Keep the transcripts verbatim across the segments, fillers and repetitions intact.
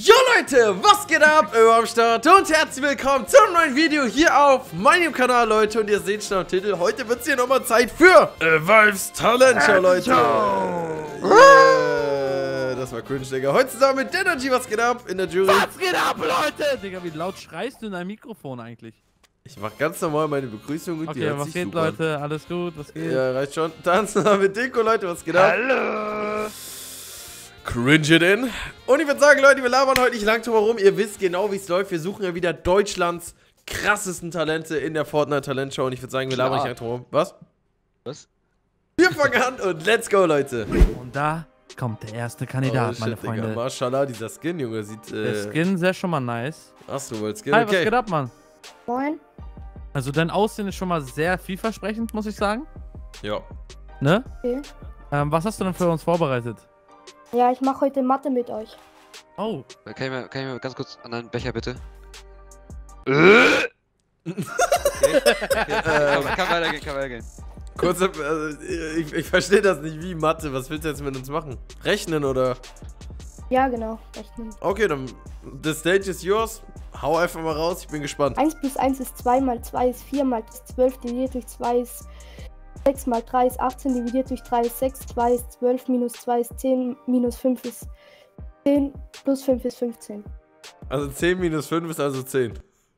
Jo Leute, was geht ab? Immer am Start und herzlich willkommen zum neuen Video hier auf meinem Kanal, Leute. Und ihr seht schon am Titel, heute wird es hier nochmal Zeit für Evolves Talent Show, Leute. Yeah. Das war cringe, Digga. Heute zusammen mit Denergy, was geht ab in der Jury? Was geht ab, Leute? Digga, wie laut schreist du in dein Mikrofon eigentlich? Ich mach ganz normal meine Begrüßung und okay, die hört was sich geht, super Leute? an. Alles gut, was geht? Ja, reicht schon. Tanzen wir mit Deko, Leute, was geht ab? Hallo! Cringe it in. Und ich würde sagen, Leute, wir labern heute nicht lang drum herum. Ihr wisst genau, wie es läuft. Wir suchen ja wieder Deutschlands krassesten Talente in der Fortnite Talent Show. Und ich würde sagen, wir labern nicht lang drum herum. Was? Was? Wir fangen an und let's go, Leute. Und da kommt der erste Kandidat, oh, shit, meine Freunde. Digga. Mashallah, dieser Skin, Junge, sieht... Äh der Skin ist ja schon mal nice. Achso, du wolltest Skin, Hi, okay. was geht ab, Mann? Moin. Also dein Aussehen ist schon mal sehr vielversprechend, muss ich sagen. Ja. Ne? Okay. Ähm, was hast du denn für uns vorbereitet? Ja, ich mache heute Mathe mit euch. Oh. Kann ich mir, kann ich mir ganz kurz an einen Becher bitte? okay. kann, kann weitergehen, kann weitergehen. Kurz, also, ich, ich verstehe das nicht, wie Mathe. Was willst du jetzt mit uns machen? Rechnen oder? Ja, genau. Rechnen. Okay, dann, the stage is yours. Hau einfach mal raus, ich bin gespannt. eins plus eins ist zwei, mal zwei ist vier, mal zwölf dividiert durch zwei ist sechs, mal drei ist achtzehn, dividiert durch drei ist sechs, zwei ist zwölf, minus zwei ist zehn, minus fünf ist zehn, plus fünf ist fünfzehn. Also zehn minus fünf ist also zehn.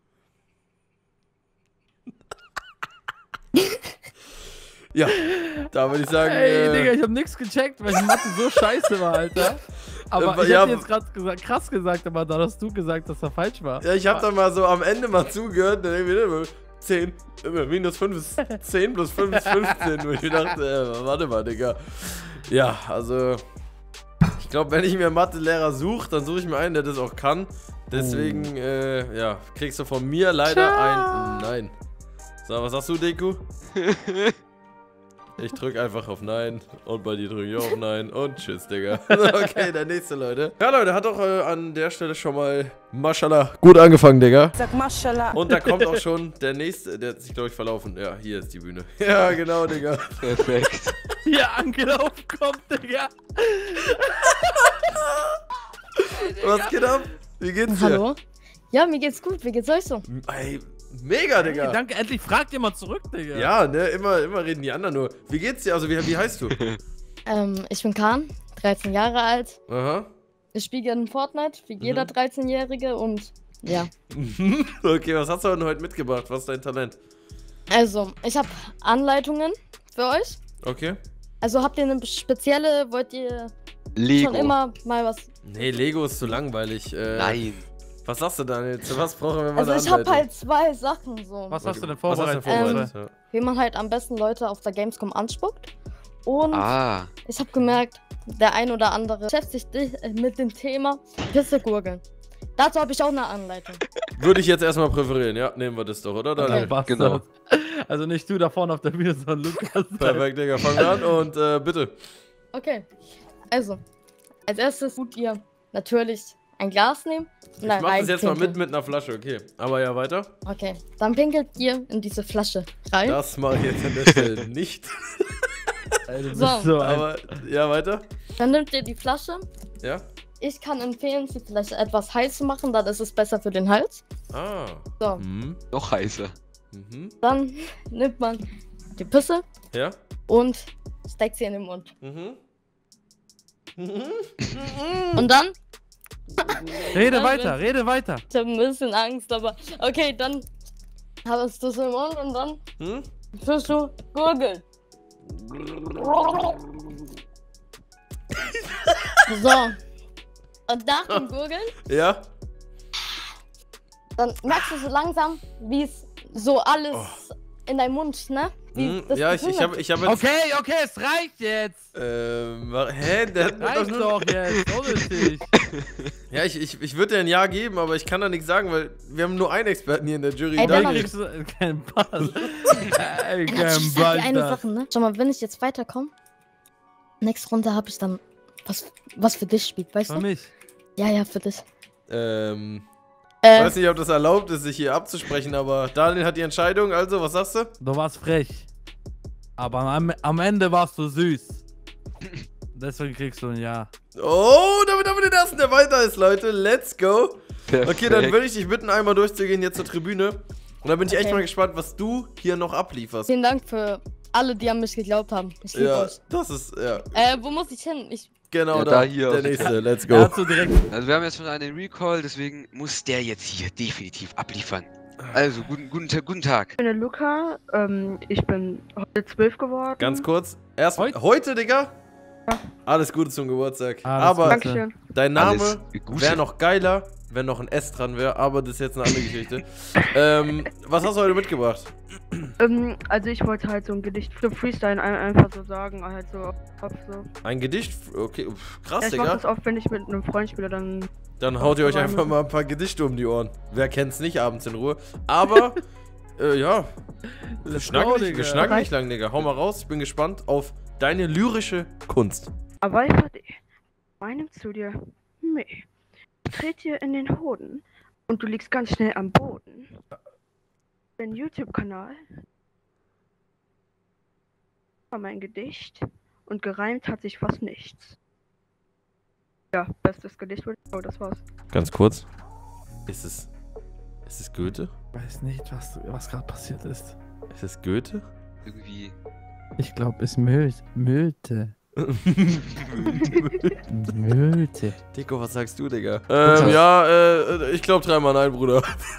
Ja, da würde ich sagen... Ey, äh, Digga, ich hab nix gecheckt, weil die Mathe so scheiße war, Alter. Aber Äh, ich ja, hab dir jetzt gerade gesagt, krass gesagt, aber da hast du gesagt, dass er falsch war. Ja, ich hab dann mal so am Ende mal zugehört, dann irgendwie zehn, minus fünf ist zehn, plus fünf ist fünfzehn. Und ich dachte, äh, warte mal, Digga. Ja, also, ich glaube, wenn ich mir einen Mathelehrer suche, dann suche ich mir einen, der das auch kann. Deswegen, oh. äh, ja, kriegst du von mir leider Ciao. ein Nein. So, was sagst du, Deku? Ich drück einfach auf Nein und bei dir drücke ich auf Nein und tschüss, Digga. Okay, der nächste, Leute. Ja, Leute, hat auch äh, an der Stelle schon mal, Mashallah, gut angefangen, Digga. Sag Mashallah. Und da kommt auch schon der nächste, der hat sich, glaube ich, verlaufen. Ja, hier ist die Bühne. Ja, genau, Digga. Perfekt. Hier angelaufen kommt, Digga. Was geht ab? Wie geht's dir? Hallo? Ja, mir geht's gut. Wie geht's euch so? Ey, mega, Digga. Hey, danke, endlich fragt jemand zurück, Digga. Ja, ne, immer, immer reden die anderen nur. Wie geht's dir? Also, wie, wie heißt du? Ähm, ich bin Kahn, dreizehn Jahre alt. Aha. Ich spiele gerne Fortnite, wie jeder Mhm. dreizehnjährige und ja. Okay, was hast du denn heute mitgebracht? Was ist dein Talent? Also, ich habe Anleitungen für euch. Okay. Also habt ihr eine spezielle, wollt ihr Lego. schon immer mal was... Nee, Lego ist zu langweilig. Äh, Nein. Was sagst du, Daniel? Zu was brauchen wir mal Also eine ich habe Anleitung? halt zwei Sachen so. Was hast du denn Was hast du vorbereitet? denn vorbereitet? Ja. Wie man halt am besten Leute auf der Gamescom anspuckt. Und Ah. ich habe gemerkt, der ein oder andere beschäftigt sich mit dem Thema Pissegurgeln. Dazu habe ich auch eine Anleitung. Würde ich jetzt erstmal präferieren, ja? Nehmen wir das doch, oder, Daniel? Bastard. Genau. Also nicht du da vorne auf der Bühne, sondern Lukas. Perfekt, Digga. Fangen wir an und äh, bitte. Okay, also, als erstes tut ihr natürlich ein Glas nehmen. Ich mach das jetzt mal mit mit einer Flasche, okay. Aber ja, weiter. Okay, dann pinkelt ihr in diese Flasche rein. Das mache ich jetzt an der Stelle nicht. Ey, du bist So. so ein Aber, ja, weiter. Dann nehmt ihr die Flasche. Ja? Ich kann empfehlen, sie vielleicht etwas heiß zu machen, dann ist es besser für den Hals. Ah. So, Mhm. Noch heißer. Mhm. dann nimmt man die Pisse Ja? und steckt sie in den Mund. Mhm. Und dann, Rede Dann weiter, wird's- rede weiter. ich habe ein bisschen Angst, aber okay, dann hast du es im Mund und dann Hm? tust du gurgeln. So. Und nach dem Gurgeln, Ja? dann merkst du so langsam, wie es so alles in deinem Mund, ne? Wie Hm? das Ja, ich, ich Gefühl habe ich hab jetzt... Okay, okay, es reicht jetzt. Ähm, wa- hä? Der hat mir doch Reicht nur... doch jetzt, unnötig. Ja, ich, ich, ich würde dir ein Ja geben, aber ich kann da nichts sagen, weil wir haben nur einen Experten hier in der Jury. Ey, Dann Donald. kriegst du keinen Pass. Ey, Ja, kein ich sag dir eine Ball. Sache, ne? Schau mal, wenn ich jetzt weiterkomme, nächste Runde habe ich dann was, was für dich spielt, weißt Für du? mich. Ja, ja, für dich. Ähm... Ich Äh, weiß nicht, ob das erlaubt ist, sich hier abzusprechen, aber Daniel hat die Entscheidung, also, was sagst du? Du warst frech. Aber am, am Ende warst du süß. Deswegen kriegst du ein Ja. Oh, damit haben wir den ersten, der weiter ist, Leute. Let's go. Perfekt. Okay, dann würde ich dich bitten, einmal durchzugehen jetzt zur Tribüne. Und dann bin ich echt Okay. mal gespannt, was du hier noch ablieferst. Vielen Dank für alle, die an mich geglaubt haben. Ich liebe Ja, euch. das ist, ja, Äh, wo muss ich hin? Ich, genau Ja, da, da hier der auf- nächste. Let's Er go. hat so direkt. Also wir haben jetzt schon einen Recall, deswegen muss der jetzt hier definitiv abliefern. Also, guten, guten, Ta- guten Tag. Ich bin der Luca, ähm, ich bin heute zwölf geworden. Ganz kurz. Erst Heute? heute, Digga? Alles Gute zum Geburtstag. Alles aber Gute. Dankeschön. dein Name Alles Gute. wäre noch geiler, wenn noch ein S dran wäre, aber das ist jetzt eine andere Geschichte. ähm, was hast du heute mitgebracht? Ähm, also ich wollte halt so ein Gedicht für Freestyle ein, einfach so sagen, halt so auf Kopf so. Ein Gedicht? Okay, pff, krass, Ja, ich mach Digga. das oft, wenn ich mit einem Freund spiele, dann. Dann haut ihr euch Aber- einfach mal ein paar Gedichte um die Ohren. Wer kennt's nicht, abends in Ruhe. Aber, äh, ja. Wir Let's schnacken, go, nicht, wir Digga. schnacken nicht lang, Digga. Hau mal raus. Ich bin gespannt auf deine lyrische Kunst. Aber ich hatte meinem zu dir, meh. Tret dir in den Hoden und du liegst ganz schnell am Boden. Dein YouTube-Kanal war mein Gedicht und gereimt hat sich fast nichts. Ja, bestes Gedicht. Oh, das war's. Ganz kurz. Ist es. Ist es Goethe? Ich weiß nicht, was, was gerade passiert ist. Ist es Goethe? Irgendwie. Ich glaube, es müllt, müllte. Müllte. Deko, was sagst du, Digga? Ähm, ja, äh, ich glaube dreimal nein, Bruder.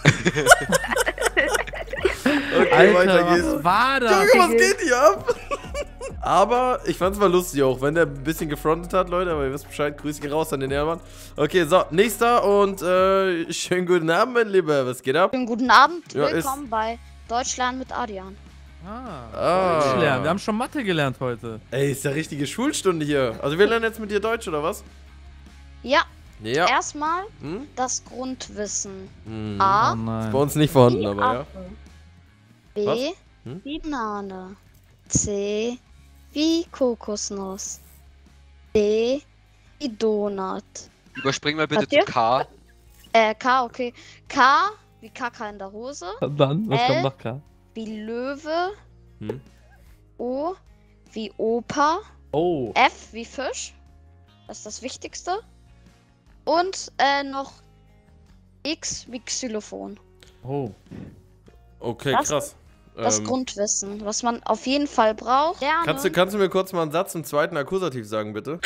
Okay, weiter Alter, geht's. was war das? Junge, was geht hier ab? Aber ich fand's mal lustig auch, wenn der ein bisschen gefrontet hat, Leute, aber ihr wisst Bescheid, Grüße gehen raus an den Ehrmann. Okay, so, nächster und äh, schönen guten Abend, mein Lieber, was geht ab? Schönen guten Abend, Ja, ist- willkommen bei Deutschland mit Adrian. Ah, Ah. Deutsch lernen. Wir haben schon Mathe gelernt heute. Ey, ist ja richtige Schulstunde hier. Also wir lernen jetzt mit dir Deutsch, oder was? Ja, Ja. erstmal Hm? das Grundwissen. Hm. Oh A, nein. Bei uns nicht vorhanden, wie aber ja. Affe. B, Was? Hm? wie Banane. C, wie Kokosnuss. D, wie Donut. Überspringen wir bitte Habt ihr? zu K. Äh, K, okay. K, wie Kaka in der Hose. Dann, was L? kommt nach K? Wie Löwe. Hm? O, wie Opa. Oh. F wie Fisch. Das ist das Wichtigste. Und äh, noch X wie Xylophon. Oh. Okay, Das- krass. Das Ähm, Grundwissen, was man auf jeden Fall braucht. Lernen. kannst, du, kannst du mir kurz mal einen Satz im zweiten Akkusativ sagen, bitte?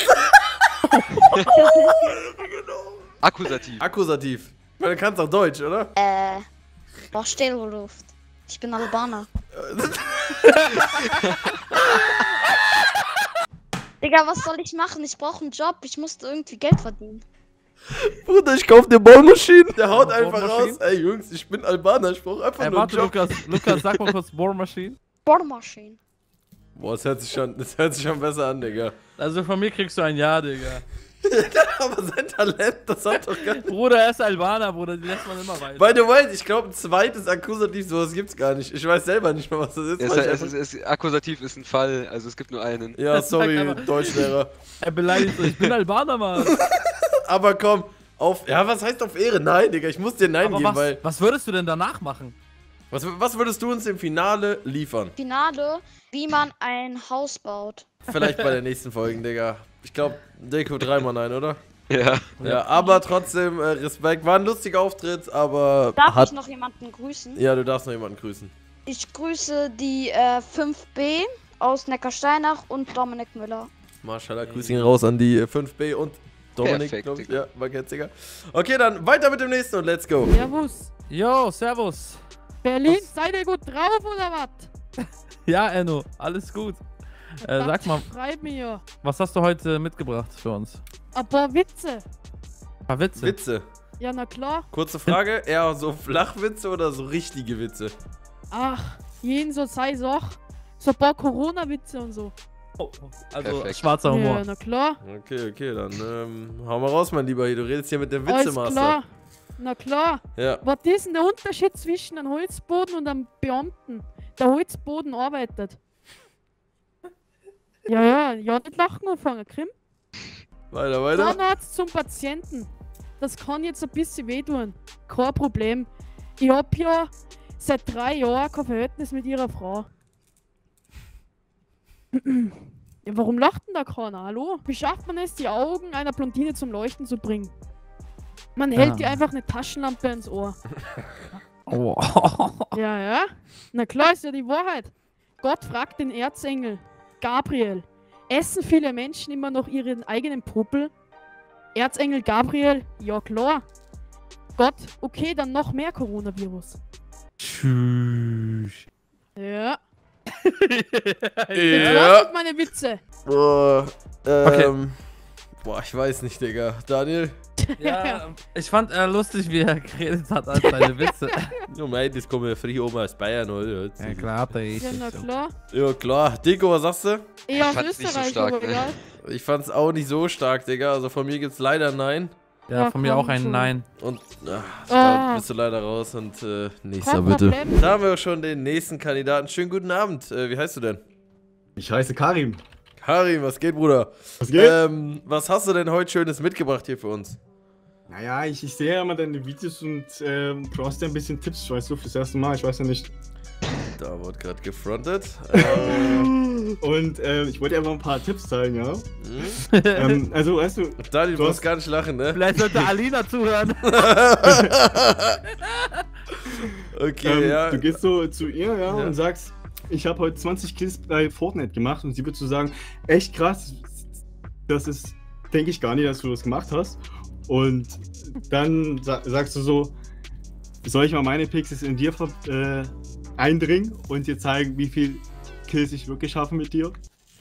Akkusativ. Akkusativ. Ich meine, du kannst auch Deutsch, oder? Äh, boah, Luft. Ich bin Albaner. Digga, was soll ich machen? Ich brauche einen Job. Ich musste irgendwie Geld verdienen. Bruder, ich kauf dir Bohrmaschinen. Der haut Ja, einfach Bohrmaschinen? raus. Ey, Jungs, ich bin Albaner. Ich brauch einfach Ey, nur einen warte, Job. Lukas, Lukas, sag mal kurz Bohrmaschine. Bohrmaschine. Boah, das hört sich schon, das hört sich schon besser an, Digga. Also von mir kriegst du ein Ja, Digga. Aber sein Talent, das hat doch gar nicht. Bruder, er ist Albaner, Bruder, die lässt man immer weiter. By the way, ich glaube, ein zweites Akkusativ, sowas gibt's gar nicht. Ich weiß selber nicht mehr, was das ist. Es, weil ich es, einfach- es, es, Akkusativ ist ein Fall, also es gibt nur einen. ja, Das sagt sorry, aber- Deutschlehrer. Er beleidigt so, ich bin Albaner, Mann. Aber komm, auf. Ja, was heißt auf Ehre? Nein, Digga, ich muss dir Nein Aber geben, was, weil. was würdest du denn danach machen? Was, was würdest du uns im Finale liefern? Finale, wie man ein Haus baut. Vielleicht bei der nächsten Folge, Digga. Ich glaube, Deko dreimal nein, oder? Ja. Ja, aber trotzdem, äh, Respekt. War ein lustiger Auftritt, aber. Darf hat. ich noch jemanden grüßen? Ja, du darfst noch jemanden grüßen. Ich grüße die äh, fünf B aus Neckarsteinach und Dominik Müller. Marschallah, Grüße gehen raus an die äh, fünf B und Dominik, Perfekt, glaub ich. Digga. Ja, man kennt's, Digga. Okay, dann weiter mit dem nächsten und let's go. Servus. Jo, servus. Berlin, Was? seid ihr gut drauf oder was? Ja, Enno, alles gut. Äh, sag mal, Schreib mir was hast du heute mitgebracht für uns? ein paar Witze. Ein paar Witze. Witze. Ja, na klar. Kurze Frage, eher so Flachwitze oder so richtige Witze? Ach, jeden so sei es auch. So ein paar Corona-Witze und so. Oh, also Perfekt. schwarzer Humor. Ja, na klar. Okay, okay, dann ähm, hau mal raus, mein Lieber. Du redest hier mit dem Alles Witzemaster. klar. Na klar. Ja. Was ist denn der Unterschied zwischen einem Holzboden und einem Beamten? Der Holzboden arbeitet. Ja, ja, ja, nicht lachen anfangen, Krim. Weiter, weiter. Zahnarzt zum Patienten. Das kann jetzt ein bisschen wehtun. Kein Problem. Ich hab ja seit drei Jahren kein Verhältnis mit ihrer Frau. Ja, warum lacht denn da keiner? Hallo? Wie schafft man es, die Augen einer Blondine zum Leuchten zu bringen? Man hält Ja. ihr einfach eine Taschenlampe ins Ohr. Oh. Ja, ja. Na klar, ist ja die Wahrheit. Gott fragt den Erzengel Gabriel: Essen viele Menschen immer noch ihren eigenen Popel? Erzengel Gabriel: Ja klar. Gott: Okay, dann noch mehr Coronavirus. Tschüss. Ja. Das Ja. sind meine Witze. Boah, ähm. Boah, ich weiß nicht, Digga. Daniel? Ja, ich fand er lustig, wie er geredet hat als seine Witze. Ja, mei, das kommt ja früh oben aus Bayern, oder? Ja, klar, der ist Ja, na klar. Ja, klar. Deko, was sagst du? Eher aus fand's nicht so Österreich, stark, aber ne? egal. Ich fand's auch nicht so stark, Digga. Also von mir gibt's leider Nein. Ja, Ja, von mir auch komm ein schon. Nein. Und ach, Ah. da bist du leider raus. Und äh, nächster Kein bitte. Problem. Da haben wir schon den nächsten Kandidaten. Schönen guten Abend. Äh, wie heißt du denn? Ich heiße Karim. Karim, was geht, Bruder? Was geht? Ähm, was hast du denn heute Schönes mitgebracht hier für uns? Naja, ich, ich sehe ja immer deine Videos und ähm, brauchst dir ein bisschen Tipps, weißt du, fürs erste Mal, ich weiß ja nicht. Da wurde gerade gefrontet. äh, Und äh, ich wollte dir einfach ein paar Tipps zeigen, ja. hm? ähm, also, weißt du, Daniel, du Du musst hast- gar nicht lachen, ne? Vielleicht sollte Alina zuhören. Okay, ähm, ja. du gehst so zu ihr, ja, Ja. und sagst, ich habe heute zwanzig Kills bei Fortnite gemacht und sie wird so sagen, echt krass, das ist, denke ich gar nicht, dass du das gemacht hast. Und dann sa sagst du so, soll ich mal meine Pixels in dir ver äh, eindringen und dir zeigen, wie viel Kills ich wirklich schaffe mit dir?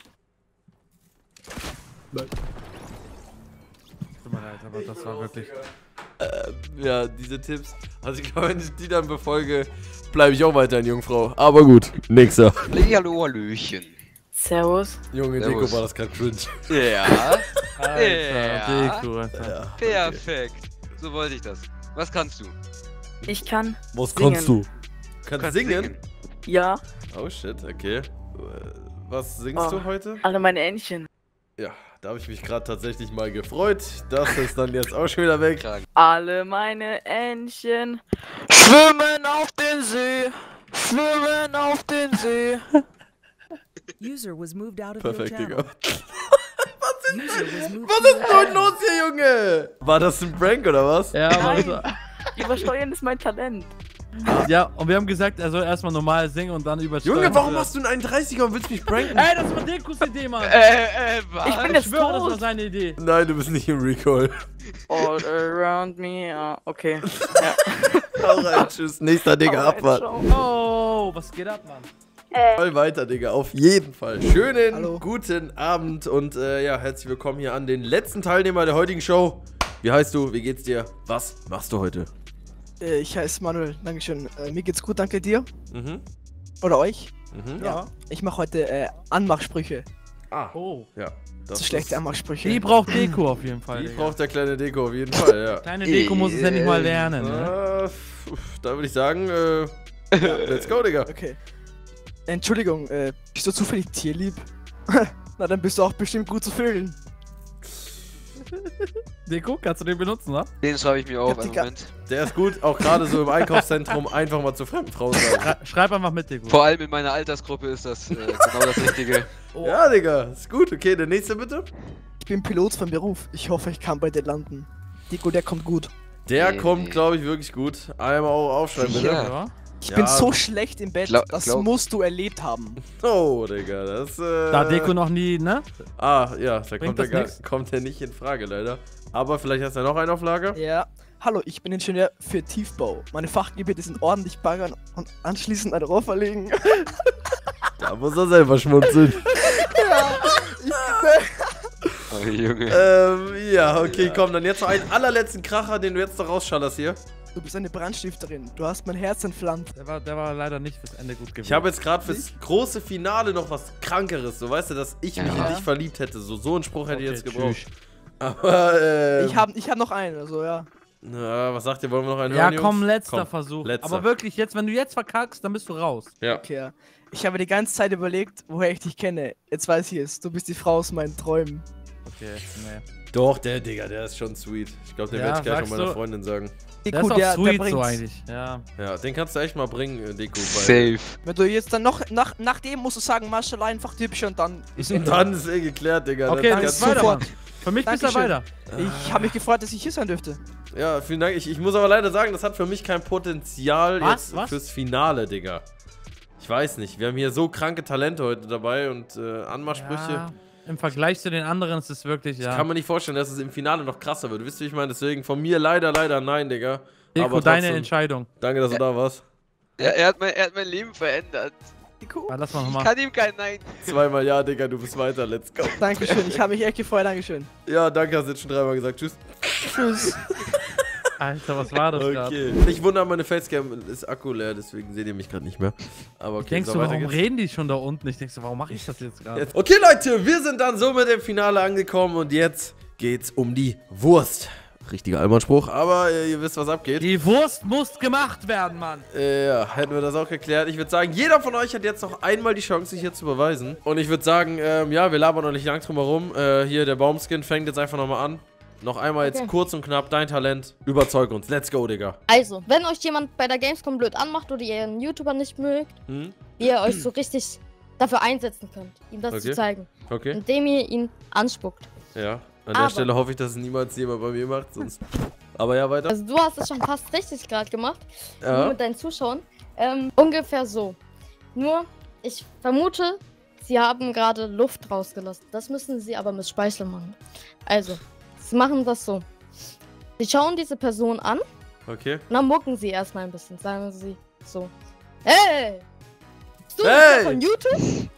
Nein. Tut mir leid, aber das war wirklich. Ja, diese Tipps. Also ich glaube, wenn ich die dann befolge, bleibe ich auch weiter eine Jungfrau. Aber gut, nächster. Hallo, Hallöchen. Servus. Junge, Servus. Deko war das gerade cringe. Ja, Alter, Ja. Deko, Alter. Ja. perfekt. So wollte ich das. Was kannst du? Ich kann. Was Singen. kannst du? Kannst, Kannst singen? Ja, Oh shit, okay. Äh, Was singst Oh. du heute? alle meine Entchen. Ja, da habe ich mich gerade tatsächlich mal gefreut. Das ist dann jetzt auch schon wieder weg. Kragen. Alle meine Entchen schwimmen auf den See. Schwimmen auf den See. User was moved out of Perfekt, your Digga. channel. User was moved Was to ist your denn heute channel. los hier, Junge? War das ein Prank oder was? Ja, aber Nein. Übersteuern ist mein Talent. ja, und wir haben gesagt, er soll erstmal normal singen und dann übersteuern. Junge, warum hast du einen einunddreißiger und willst mich pranken? Ey, das war Dekos Idee, Mann! Äh, äh, was? Ich bin Ich jetzt schwöre, das war tot. seine Idee. Nein, du bist nicht im Recall. All around me. Ja, okay. Ja. Hau rein, tschüss. Nächster, Digga, Alright, Abfahrt. ciao. Oh, was geht ab, Mann? Voll weiter, Digga, auf jeden Fall. Schönen Hallo. guten Abend und äh, ja, herzlich willkommen hier an den letzten Teilnehmer der heutigen Show. Wie heißt du? Wie geht's dir? Was machst du heute? Äh, Ich heiße Manuel, Dankeschön. Äh, mir geht's gut, danke dir. Mhm. Oder euch. Mhm. Ja. Ich mache heute äh, Anmachsprüche. Ah, Oh. ja. Das So schlechte ist- Anmachsprüche. Die braucht Deko auf jeden Fall. Die Digga. braucht der kleine Deko auf jeden Fall, ja. Kleine Deko muss es ja nicht mal lernen, ne? Äh, pf, da würde ich sagen, äh, ja, let's go, Digga. Okay. Entschuldigung, äh, bist du zufällig tierlieb? Na, dann bist du auch bestimmt gut zu fühlen. Deko, kannst du den benutzen, ne? Den schreibe ich mir auf, hab einen die Ga- Moment. Der ist gut, auch gerade so im Einkaufszentrum einfach mal zu fremden Frauen sagen. Schrei- Schreib einfach mit, Deko. Vor allem in meiner Altersgruppe ist das äh, genau das Richtige. Ja, Digga, ist gut. Okay, der nächste bitte. Ich bin Pilot von Beruf. Ich hoffe, ich kann bei dir landen. Dico, der kommt gut. Der Nee, kommt, nee. glaube ich, wirklich gut. Einmal auch aufschreiben, bitte. Sicher? Ja. Ich Ja. bin so schlecht im Bett, Glaub- das glaub- musst du erlebt haben. Oh, Digga, das, äh... Da Deko noch nie, ne? Ah, ja, da kommt Bringt er, das gar, nix? kommt er nicht in Frage, leider. Aber vielleicht hast du ja noch einen auf Lager? Ja. Hallo, ich bin Ingenieur für Tiefbau. Meine Fachgebiete sind ordentlich baggern und anschließend ein Rohr verlegen. Da muss er selber schmunzeln. Oh, Junge. ähm, ja, okay, komm, dann jetzt noch einen allerletzten Kracher, den du jetzt noch rausschallerst hier. Du bist eine Brandstifterin. Du hast mein Herz entflammt. Der war, der war leider nicht fürs Ende gut gewesen. Ich habe jetzt gerade fürs große Finale noch was Krankeres, so weißt du, dass ich mich Ja. in dich verliebt hätte. So, so einen Spruch hätte ich Okay, jetzt gebraucht. tschüss. Aber, äh. Ich hab, ich hab noch einen, also ja. Na, was sagt ihr? Wollen wir noch einen Ja, hören, komm, Jungs? letzter Komm, Versuch. letzter. Aber wirklich, jetzt, wenn du jetzt verkackst, dann bist du raus. Ja. Okay, ja. Ich habe die ganze Zeit überlegt, woher ich dich kenne. Jetzt weiß ich es. Du bist die Frau aus meinen Träumen. Okay, nee. Doch, der, Digga, der ist schon sweet. Ich glaube, den Ja, werde ich gleich sagst noch meiner du? Freundin sagen. Der Deko, ist auch der, der sweet bringt's. so eigentlich. Ja. Ja, den kannst du echt mal bringen, äh, Deko. Safe. Wenn du jetzt dann noch, nach, nach dem musst du sagen, Marshall einfach typisch und dann ist Und dann ist eh geklärt, Digga. Okay, Dann dann kannst ist weiter, sofort. Mann. Für mich bist du Dankeschön. weiter. Ich habe mich gefreut, dass ich hier sein dürfte. Ja, vielen Dank. Ich, ich muss aber leider sagen, das hat für mich kein Potenzial Was? jetzt Was? fürs Finale, Digga. Ich weiß nicht. Wir haben hier so kranke Talente heute dabei und äh, Anmachsprüche. Ja, im Vergleich zu den anderen ist es wirklich, ja. Ich kann mir nicht vorstellen, dass es im Finale noch krasser wird. Wisst ihr, wie ich meine? Deswegen von mir leider, leider nein, Digga. Deko, Aber deine trotzdem, Entscheidung. Danke, dass du da warst. Ja, er, hat mein, er hat mein Leben verändert. Deko? Ja, lass mal Ich nochmal. kann ihm kein Nein. Zweimal ja, Digga, du bist weiter. Let's go. Dankeschön, ich habe mich echt gefreut, Dankeschön. Ja, danke, hast du jetzt schon dreimal gesagt. Tschüss. Tschüss. Alter, was war das gerade? Okay. Ich wundere, meine Facecam ist Akku leer, deswegen seht ihr mich gerade nicht mehr. Aber okay, Denkst so, du, weiter warum geht's. reden die schon da unten? Ich denk so, warum mache ich das jetzt gerade? Jetzt. Okay, Leute, wir sind dann so mit dem Finale angekommen und jetzt geht's um die Wurst. Richtiger Allmannspruch, aber äh, ihr wisst, was abgeht. Die Wurst muss gemacht werden, Mann. Äh, ja, hätten wir das auch geklärt. Ich würde sagen, jeder von euch hat jetzt noch einmal die Chance, sich hier zu beweisen. Und ich würde sagen, ähm, ja, wir labern noch nicht lang drum herum. Äh, hier, der Baumskin fängt jetzt einfach nochmal an. Noch einmal jetzt Okay. kurz und knapp, dein Talent. Überzeug uns. Let's go, Digga. Also, wenn euch jemand bei der Gamescom blöd anmacht oder ihr einen YouTuber nicht mögt, Hm? wie ihr euch so richtig dafür einsetzen könnt, ihm das Okay. zu zeigen, Okay. indem ihr ihn anspuckt. Ja. An Aber- der Stelle hoffe ich, dass es niemals jemand bei mir macht, sonst. Aber ja, weiter. Also du hast es schon fast richtig gerade gemacht, nur Ja. mit deinen Zuschauern. Ähm, ungefähr so. Nur, ich vermute, sie haben gerade Luft rausgelassen. Das müssen sie aber mit Speichel machen. Also, sie machen das so. Sie schauen diese Person an Okay. und dann mucken sie erstmal ein bisschen. Sagen sie so. Hey! Bist du Hey! hey! von YouTube?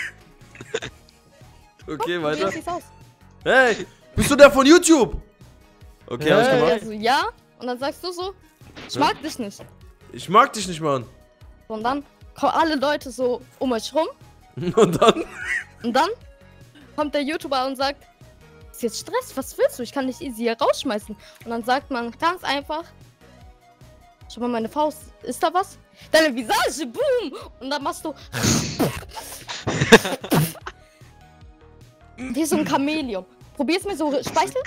Okay, Wie weiter. sieht's aus? Hey, bist du der von YouTube? Okay, hab ich Äh, gemacht. also, ja. Und dann sagst du so, ich Ja. mag dich nicht. Ich mag dich nicht, Mann. Und dann kommen alle Leute so um euch rum. Und dann? Und dann kommt der YouTuber und sagt, ist jetzt Stress, was willst du? Ich kann dich easy hier rausschmeißen. Und dann sagt man ganz einfach, schau mal meine Faust, ist da was? Deine Visage, boom! Und dann machst du wie so ein Chamäleon. Probier's mir so Speichel.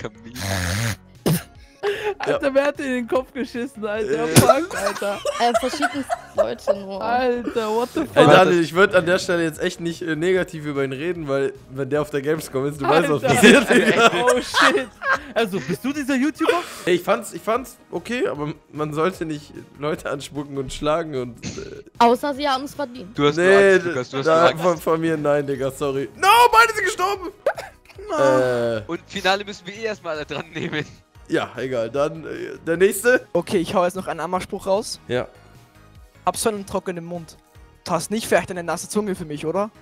Alter, wer hat dir in den Kopf geschissen, Alter? Äh. Fuck, Alter. Äh, verschiedene Leute nur. Alter, what the fuck? Ey, Daniel, ich würde an der Stelle jetzt echt nicht äh, negativ über ihn reden, weil, wenn der auf der Gamescom ist, du weißt, was Alter. passiert, Digga. Oh shit. Also, bist du dieser YouTuber? Ey, ich fand's, ich fand's okay, aber man sollte nicht Leute anspucken und schlagen und. Äh, Außer sie haben es verdient. Du hast nur nee, Angst, Lukas, du hast da, nur von, Angst. von mir nein, Digga, sorry. No, beide sind gestorben! äh, Und Finale müssen wir eh erstmal alle dran nehmen. ja, egal, dann äh, der nächste. Okay, ich hau jetzt noch einen Anmachspruch raus. Ja. Hab so einen trockenen Mund. Du hast nicht vielleicht eine nasse Zunge für mich, oder?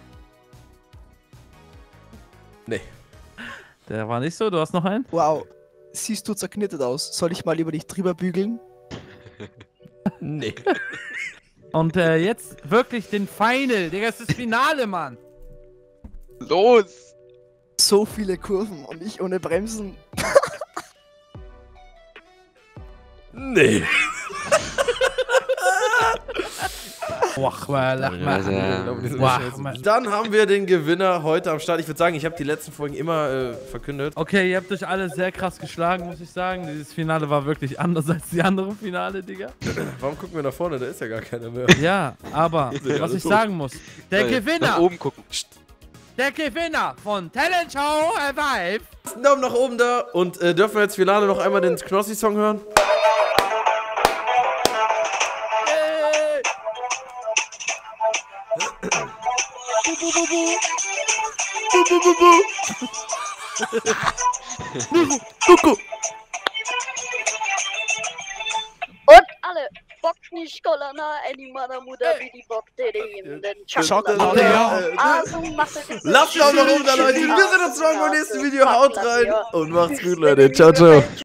Nee. Der war nicht so, du hast noch einen? Wow. Siehst du zerknittert aus. Soll ich mal über dich drüber bügeln? Nee. Und äh, jetzt wirklich den Final, Digga, es ist das Finale, Mann. Los! So viele Kurven und ich ohne Bremsen. Nee. Wach, lach, Alter. Dann haben wir den Gewinner heute am Start. Ich würde sagen, ich habe die letzten Folgen immer äh, verkündet. Okay, ihr habt euch alle sehr krass geschlagen, muss ich sagen. Dieses Finale war wirklich anders als die anderen Finale, Digga. Warum gucken wir nach vorne? Da ist ja gar keiner mehr. Ja, aber Sind ja was alle ich tot. sagen muss, der Nach Gewinner, oben gucken. der Gewinner von Talent Show Alive. Einen Daumen nach oben da. Und äh, dürfen wir jetzt Finale noch einmal den Knossi-Song hören? Und alle Bocken Skolana, any Mana Muda, wie die Bock, den Schokolade, ja. Also macht es. Lasst einen Daumen nach oben da, Leute. Wir sehen uns morgen beim nächsten Video. Haut rein und macht's gut, Leute. Ciao, ciao.